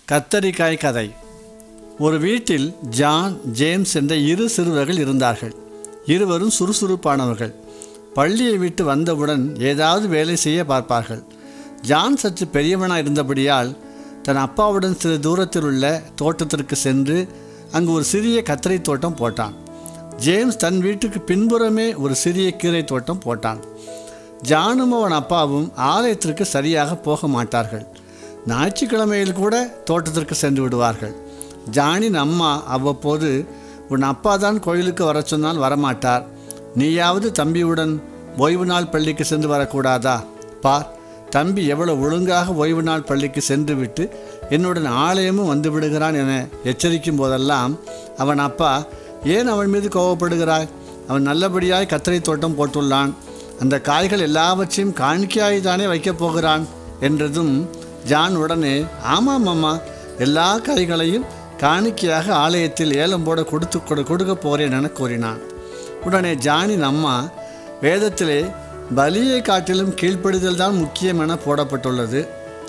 கத்தரிக்காய் கதை. ஒரு வீட்டில் ஜான், ஜேம்ஸ் என்ற இரு சிறுவர்கள் இருந்தார்கள். இருவரும் சுறுசுறுப்பானவர்கள். பள்ளியை விட்டு வந்தவுடன் ஏதாவது வேலை செய்ய பார்ப்பார்கள். ஜான் சற்று பெரியவனாக இருந்தபடியால் தன் அப்பாவுடன் சிறு தூரத்தில் உள்ள தோட்டத்திற்கு சென்று அங்கு ஒரு சிறிய கத்தரி தோட்டம் போட்டான். ஜேம்ஸ் தன் வீட்டுக்கு பின்புறமே ஒரு சிறிய கீரை தோட்டம் போட்டான். ஜானும் அவன் அப்பாவும் ஆலயத்திற்கு சரியாக போக மாட்டார்கள். ஞாயிற்றுக்கிழமையில் கூட தோட்டத்திற்கு சென்று விடுவார்கள். ஜானின் அம்மா அவ்வப்போது, உன் அப்பா தான் கோயிலுக்கு வர சொன்னால் வரமாட்டார், நீயாவது தம்பியுடன் ஓய்வு நாள் பள்ளிக்கு சென்று வரக்கூடாதா? பார், தம்பி எவ்வளவு ஒழுங்காக ஓய்வு நாள் பள்ளிக்கு சென்று விட்டு என்னுடன் ஆலயமும் வந்து விடுகிறான் என எச்சரிக்கும் போதெல்லாம் அவன் அப்பா, ஏன் அவன் மீது கோபப்படுகிறாய்? அவன் நல்லபடியாய் கத்தரி தோட்டம் போட்டுள்ளான், அந்த காய்கள் எல்லாவற்றையும் காணிக்கையாய் தானே வைக்கப் போகிறான் என்றதும் ஜான் உடனே, ஆமாம் அம்மா, எல்லா காய்களையும் காணிக்கையாக ஆலயத்தில் ஏலம் போட கொடுக்க போகிறேன் என கூறினான். உடனே ஜானின் அம்மா, வேதத்திலே பலியை காட்டிலும் கீழ்ப்படிதல் தான் முக்கியம் என போடப்பட்டுள்ளது,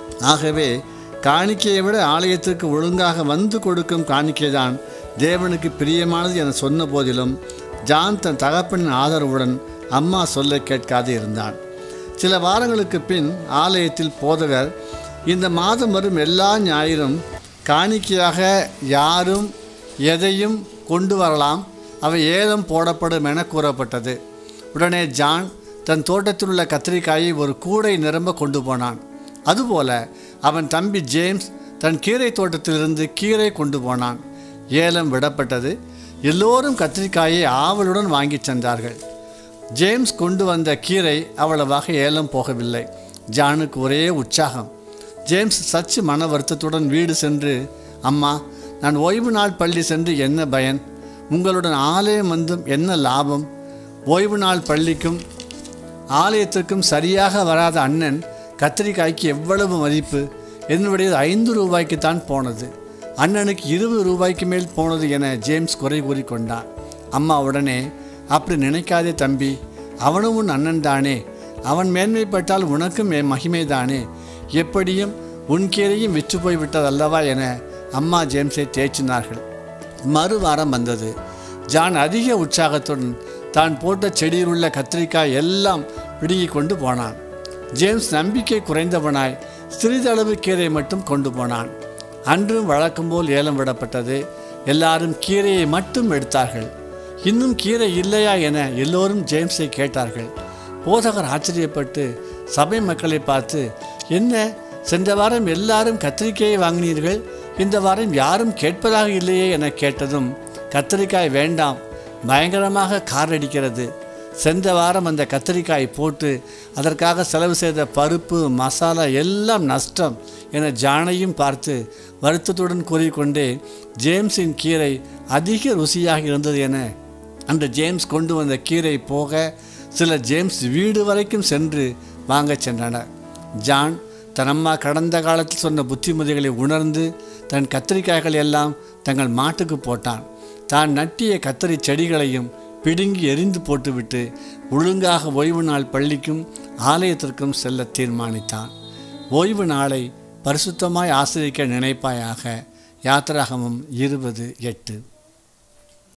ஆகவே காணிக்கையை விட ஆலயத்திற்கு ஒழுங்காக வந்து கொடுக்கும் காணிக்கை தான் தேவனுக்கு பிரியமானது என சொன்ன போதிலும் ஜான் தன் தகப்பனின் ஆதரவுடன் அம்மா சொல்ல கேட்காது இருந்தான். சில வாரங்களுக்கு பின் ஆலயத்தில் போதகர், இந்த மாதம் வரும் எல்லா ஞாயிறும் காணிக்கையாக யாரும் எதையும் கொண்டு வரலாம், அவை ஏலம் போடப்படும் என கூறப்பட்டது. உடனே ஜான் தன் தோட்டத்தில் உள்ள கத்திரிக்காயை ஒரு கூடை நிரம்ப கொண்டு போனான். அதுபோல அவன் தம்பி ஜேம்ஸ் தன் கீரை தோட்டத்திலிருந்து கீரை கொண்டு போனான். ஏலம் விடப்பட்டது. எல்லோரும் கத்திரிக்காயை ஆவலுடன் வாங்கி சென்றார்கள். ஜேம்ஸ் கொண்டு வந்த கீரை அவ்வளவாக ஏலம் போகவில்லை. ஜானுக்கு ஒரே உற்சாகம். ஜேம்ஸ் சற்று மன வருத்தத்துடன் வீடு சென்று, அம்மா, நான் ஓய்வு நாள் பள்ளி சென்று என்ன பயன்? உங்களுடன் ஆலயம் வந்தும் என்ன லாபம்? ஓய்வு நாள் பள்ளிக்கும் ஆலயத்திற்கும் சரியாக வராத அண்ணன் கத்திரிக்காய்க்கு எவ்வளவு மதிப்பு? என்னுடையது 5 ரூபாய்க்குத்தான் போனது, அண்ணனுக்கு 20 ரூபாய்க்கு மேல் போனது என ஜேம்ஸ் குறை கூறிக்கொண்டான். அம்மா உடனே, அப்படி நினைக்காதே தம்பி, அவனும் உன் அண்ணன் தானே, அவன் மேன்மைப்பட்டால் உனக்கும் மகிமைதானே, எப்படியும் உன் கீரையும் விற்று போய்விட்டதல்லவா என அம்மா ஜேம்ஸை தேய்ச்சினார்கள். மறுவாரம் வந்தது. ஜான் அதிக உற்சாகத்துடன் தான் போட்ட செடியில் உள்ள கத்திரிக்காய் எல்லாம் பிடுங்கி கொண்டு போனான். ஜேம்ஸ் நம்பிக்கை குறைந்தவனாய் சிறிதளவு கீரை மட்டும் கொண்டு போனான். அன்றும் வழக்கம்போல் ஏலம் விடப்பட்டது. எல்லாரும் கீரையை மட்டும் எடுத்தார்கள். இன்னும் கீரை இல்லையா என எல்லோரும் ஜேம்ஸை கேட்டார்கள். போதகர் ஆச்சரியப்பட்டு சபை மக்களை பார்த்து, என்ன, சென்ற வாரம் எல்லாரும் கத்திரிக்காயை வாங்கினீர்கள், இந்த வாரம் யாரும் கேட்பதாக இல்லையே என கேட்டதும், கத்திரிக்காய் வேண்டாம், பயங்கரமாக கார் அடிக்கிறது, சென்ற வாரம் அந்த கத்திரிக்காய் போட்டு அதற்காக செலவு செய்த பருப்பு மசாலா எல்லாம் நஷ்டம் என ஜானையும் பார்த்து வருத்தத்துடன் கூறிக்கொண்டே, ஜேம்ஸின் கீரை அதிக ருசியாக இருந்தது என அன்று ஜேம்ஸ் கொண்டு வந்த கீரை போக சில ஜேம்ஸ் வீடு வரைக்கும் சென்று வாங்க சென்றனர். ஜான் தன் அம்மா கடந்த காலத்தில் சொன்ன புத்திமதிகளை உணர்ந்து தன் கத்திரிக்காய்கள் எல்லாம் தங்கள் மாட்டுக்கு போட்டான். தான் நட்டிய கத்தரி செடிகளையும் பிடுங்கி எரிந்து போட்டுவிட்டு ஒழுங்காக ஓய்வு நாள் பள்ளிக்கும் ஆலயத்திற்கும் செல்ல தீர்மானித்தான். ஓய்வு நாளை பரிசுத்தமாய் ஆசிரிக்க நினைப்பாயாக. யாத்திராகமம் 20:8.